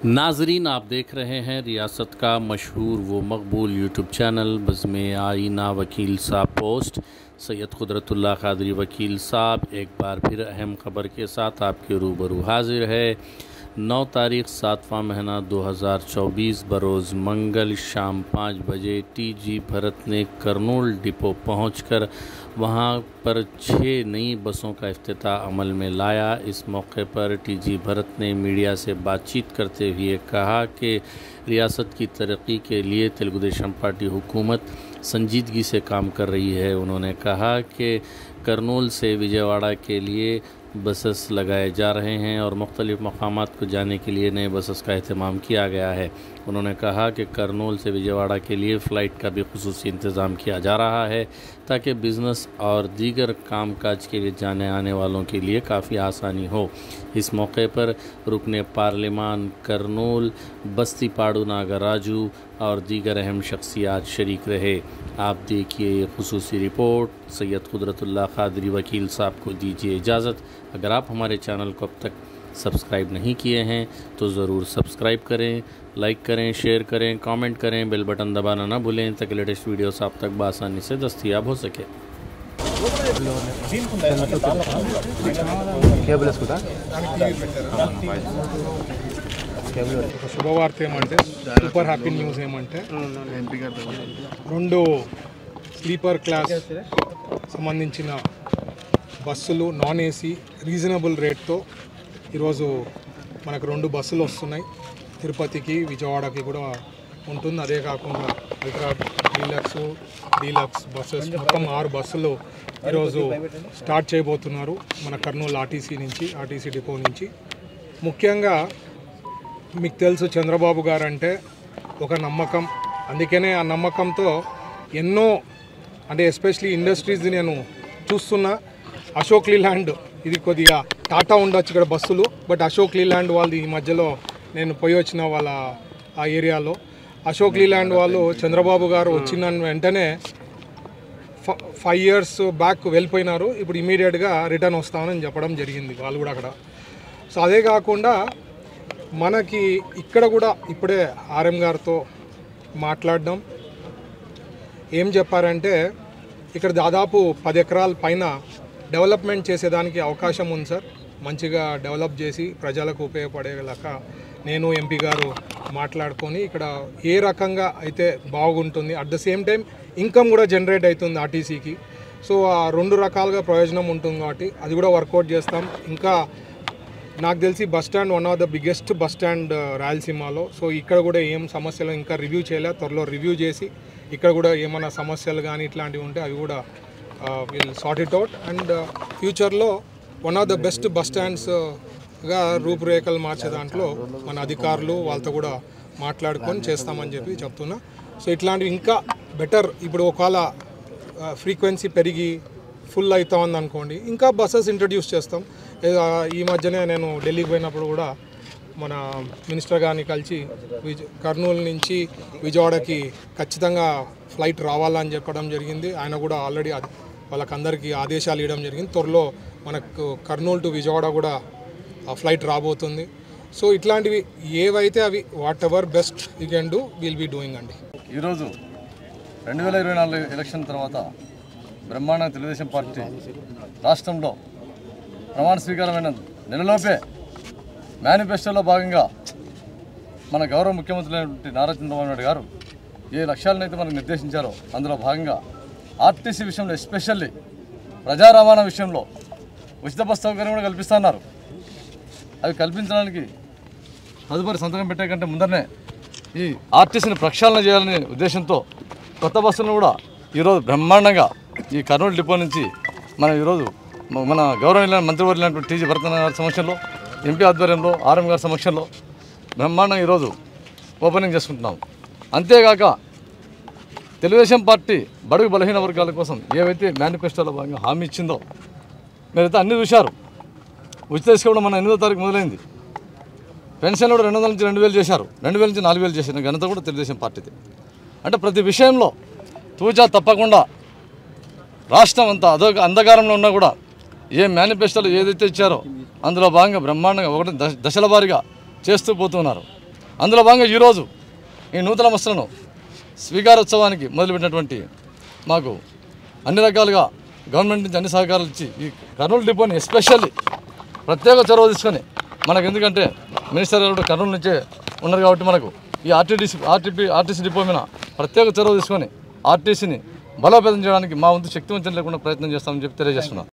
नाजरीन, आप देख रहे हैं रियासत का मशहूर व मकबूल यूट्यूब चैनल बज़्म आईना वकील साहब पोस्ट। सैयद कुदरतुल्लाह कादरी वकील साहब एक बार फिर अहम ख़बर के साथ आपके रूबरू हाजिर है। 9 तारीख 7वां महीना 2024 बरोज़ मंगल शाम 5 बजे टीजी भरत ने करनूल डिपो पहुंचकर वहां पर 6 नई बसों का इफ्तिताह अमल में लाया। इस मौके पर टीजी भरत ने मीडिया से बातचीत करते हुए कहा कि रियासत की तरक्की के लिए तेलुगुदेशम पार्टी हुकूमत संजीदगी से काम कर रही है। उन्होंने कहा कि करनूल से विजयवाड़ा के लिए बसेस लगाए जा रहे हैं और मुख्तलिफ़ मकामात को जाने के लिए नए बसेस का अहतमाम किया गया है। उन्होंने कहा कि करनूल से विजयवाड़ा के लिए फ़्लाइट का भी खुसूसी इंतज़ाम किया जा रहा है ताकि बिज़नेस और दीगर कामकाज के लिए जाने आने वालों के लिए काफ़ी आसानी हो। इस मौके पर रुकने पार्लिमान करनूल, बस्ती पाड़ू नागराजू और दीगर अहम शख्सियात शरीक रहे। आप देखिए ये खुसूसी रिपोर्ट। सैयद कुदरतुल्लाह कादरी वकील साहब को दीजिए इजाज़त। अगर आप हमारे चैनल को अब तक सब्सक्राइब नहीं किए हैं तो ज़रूर सब्सक्राइब करें, लाइक करें, शेयर करें, कमेंट करें, बेल बटन दबाना ना भूलें ताकि लेटेस्ट वीडियोस आप तक बआसानी से दस्तयाब हो सके। శుభవార్త ఏమంటే సూపర్ హ్యాపీ న్యూస్ ఏమంటే 2 స్లీపర్ క్లాస్ సంబంధించిన బస్సులు నాన్ ఏసీ రీజనబుల్ రేట్తో ఈరోజు మనకు 2 బస్సులు వస్తున్నాయి. తిరుపతికి విజయవాడకి కూడా ఉంటుంది. అదే కాకుండా అల్ట్రా డీలక్స్ బస్సెస్ మొత్తం 6 బస్సులు ఈరోజు స్టార్ట్ చేయబోతున్నారు మన కర్నూలు ఆర్టీసీ డిపో నుంచి. ముఖ్యంగా మీకు తెలుసు చంద్రబాబు గారు అంటే ఒక నమ్మకం. అందుకనే ఆ నమ్మకంతో ఎన్నో అంటే ఎస్పెషలీ ఇండస్ట్రీస్ నేను చూస్తున్నా. అశోక్ లీలాండ్ ఇది కొద్దిగా టాటా ఉండొచ్చు ఇక్కడ బస్సులు, బట్ అశోక్ లీలాండ్ వాళ్ళది ఈ మధ్యలో నేను పోయి వచ్చిన వాళ్ళ ఆ ఏరియాలో. అశోక్ లీలాండ్ వాళ్ళు చంద్రబాబు గారు వచ్చిన వెంటనే 5 years బ్యాక్ వెళ్ళిపోయినారు. ఇప్పుడు ఇమీడియట్గా రిటర్న్ వస్తామని చెప్పడం జరిగింది వాళ్ళు కూడా అక్కడ. సో అదే కాకుండా మనకి ఇక్కడ కూడా ఇప్పుడే ఆర్ఎం గారితో మాట్లాడడం ఏం చెప్పారంటే ఇక్కడ దాదాపు 10 ఎకరాల పైన డెవలప్మెంట్ చేసేదానికి అవకాశం ఉంది సార్. మంచిగా డెవలప్ చేసి ప్రజలకు ఉపయోగపడేలాగా నేను ఎంపీ గారు మాట్లాడుకొని ఇక్కడ ఏ రకంగా అయితే బాగుంటుంది, at the same time income కూడా జనరేట్ అవుతుంది ఆర్టీసీకి. సో ఆ 2 రకాలుగా ప్రయోజనం ఉంటుంది కాబట్టి అది కూడా వర్కౌట్ చేస్తాం. ఇంకా నాకు తెలిసి bus stand one of the biggest bus stand రాయలసీమలో. సో ఇక్కడ కూడా ఏం సమస్యలు ఇంకా రివ్యూ చేయలేదు, త్వరలో రివ్యూ చేసి ఇక్కడ కూడా ఏమైనా సమస్యలు కానీ ఇట్లాంటివి ఉంటే అవి కూడా will sort it out. And ఫ్యూచర్లో one of the best bus స్టాండ్స్గా రూపురేఖలు మార్చే దాంట్లో మన అధికారులు వాళ్ళతో కూడా మాట్లాడుకొని చేస్తామని చెప్పి చెప్తున్నా. సో ఇట్లాంటివి ఇంకా బెటర్. ఇప్పుడు ఒకవేళ ఫ్రీక్వెన్సీ పెరిగి ఫుల్ అవుతా ఉంది అనుకోండి, ఇంకా బస్సెస్ ఇంట్రడ్యూస్ చేస్తాం. ఈ మధ్యనే నేను ఢిల్లీకి పోయినప్పుడు కూడా మన మినిస్టర్ గారిని కలిసి కర్నూలు నుంచి విజయవాడకి ఖచ్చితంగా ఫ్లైట్ రావాలని చెప్పడం జరిగింది. ఆయన కూడా ఆల్రెడీ వాళ్ళకందరికీ ఆదేశాలు ఇవ్వడం జరిగింది. త్వరలో మనకు కర్నూలు టు విజయవాడ కూడా ఆ ఫ్లైట్ రాబోతుంది. సో ఇట్లాంటివి ఏవైతే అవి whatever best you can do will be doing అండి. ఈరోజు 2024 ఎలక్షన్ తర్వాత బ్రహ్మాండ తెలుగుదేశం పార్టీ రాష్ట్రంలో ప్రమాణ స్వీకారమైన నెలలోపే మేనిఫెస్టోలో భాగంగా మన గౌరవ ముఖ్యమంత్రి అయినటువంటి నారా చంద్రబాబు నాయుడు గారు ఏ లక్ష్యాలనైతే మనకు నిర్దేశించారో అందులో భాగంగా ఆర్టీసీ విషయంలో ఎస్పెషల్లీ ప్రజా రవాణా విషయంలో ఉచిత బస్ సౌకర్యం కూడా కల్పిస్తున్నారు. అవి కల్పించడానికి తదుపరి సంతకం పెట్టే కంటే ముందరనే ఈ ఆర్టీసీని ప్రక్షాళన చేయాలనే ఉద్దేశంతో కొత్త బస్సులను కూడా ఈరోజు బ్రహ్మాండంగా ఈ కర్నూలు డిపో నుంచి మనం ఈరోజు మన గౌరవనీయ మంత్రివర్యులైనటువంటి టీజీ భరత్ గారి సమక్షంలో, ఎంపీ ఆధ్వర్యంలో, ఆర్ఎం గారి సమక్షంలో బ్రహ్మాండంగా ఈరోజు ఓపెనింగ్ చేసుకుంటున్నాం. అంతేగాక తెలుగుదేశం పార్టీ బడుగు బలహీన వర్గాల కోసం ఏవైతే మేనిఫెస్టోలో భాగంగా హామీ ఇచ్చిందో మీరైతే అన్ని చూశారు. ఉచిత ఇసుక కూడా మన 8వ తారీఖు మొదలైంది. పెన్షన్ కూడా 200 నుంచి 2000 చేశారు, 2000 నుంచి 4000 చేసిన ఘనత కూడా తెలుగుదేశం పార్టీది. అంటే ప్రతి విషయంలో తూచా తప్పకుండా రాష్ట్రం అంతా అంధకారంలో ఉన్నా కూడా ఏ మేనిఫెస్టోలో ఏదైతే ఇచ్చారో అందులో భాగంగా బ్రహ్మాండంగా ఒకటి దశల వారీగా చేస్తూ పోతున్నారు. అందులో భాగంగా ఈరోజు ఈ నూతన బస్సులను స్వీకారోత్సవానికి మొదలుపెట్టినటువంటి మాకు అన్ని రకాలుగా గవర్నమెంట్ నుంచి అన్ని సహకారాలు ఇచ్చి ఈ కర్నూలు డిపోని ఎస్పెషల్లీ ప్రత్యేక చొరవ తీసుకొని మనకు, ఎందుకంటే మినిస్టర్ గారు కర్నూలు నుంచే ఉన్నారు కాబట్టి మనకు ఈ ఆర్టీసీ డిపో మీద ప్రత్యేక చొరవ తీసుకొని ఆర్టీసీని బలోపేతం చేయడానికి మా వంతు శక్తివంతం లేకుండా ప్రయత్నం చేస్తామని చెప్పి తెలియజేస్తున్నాం.